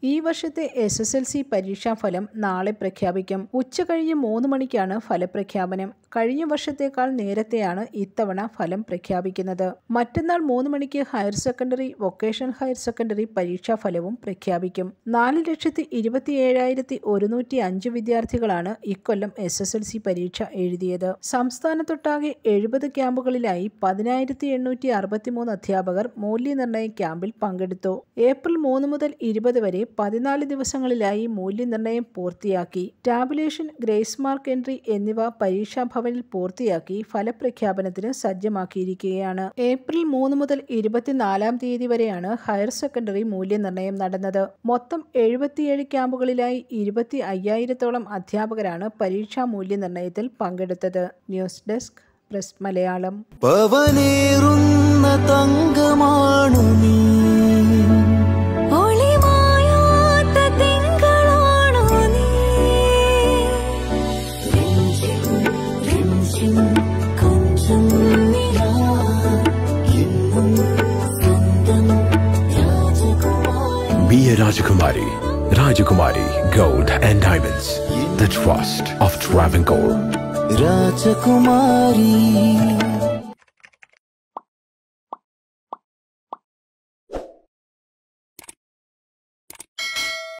ഈ വർഷത്തെ SSLC പരീക്ഷാഫലം നാളെ പ്രഖ്യാപിക്കും. ഉച്ചകഴിഞ്ഞ് 3 മണിക്കാണ് ഫലപ്രഖ്യാപനം. കഴിഞ്ഞ വർഷത്തേക്കാൾ നേരത്തെയാണ് ഇത്തവണ ഫലം പ്രഖ്യാപിക്കുന്നത്. മറ്റന്നാൾ 3 മണിക്ക് higher secondary, vocational higher secondary പരീക്ഷാഫലവും പ്രഖ്യാപിക്കും. 4,27,105 വിദ്യാർത്ഥികളാണ് ഇക്കൊല്ലം SSLC പരീക്ഷ എഴുതിയത്. സംസ്ഥാനത്തൊട്ടാകെ 70 ക്യാമ്പുകളിലായി 10,863 അധ്യാപകർ മൂല്യനിർണ്ണയ ക്യാമ്പിൽ പങ്കെടുത്തു. ഏപ്രിൽ 3 മുതൽ 20 വരെ 14 ദിവസങ്ങളിലായി മൂല്യനിർണ്ണയം പൂർത്തിയാക്കി. ടാബുലേഷൻ, ഗ്രേസ് മാർക്ക് എൻട്രി എന്നിവ പരീക്ഷാഭവനിൽ പൂർത്തിയാക്കി ഫലപ്രഖ്യാപനത്തിന് സജ്ജമാക്കിയിരിക്കുകയാണ്. ഏപ്രിൽ 3 മുതൽ 24 തീയതി വരെയാണ് ഹയർ സെക്കൻഡറി മൂല്യനിർണ്ണയം നടന്നത്. മൊത്തം 77 ക്യാമ്പുകളിലായി 25,000-ഓളം അധ്യാപകരാണ് പരീക്ഷാ മൂല്യനിർണ്ണയത്തിൽ പങ്കെടുത്തത്. News desk, press Malayalam. Be a Rajakumari. Rajakumari Gold and Diamonds. The trust of Travancore. Rajakumari.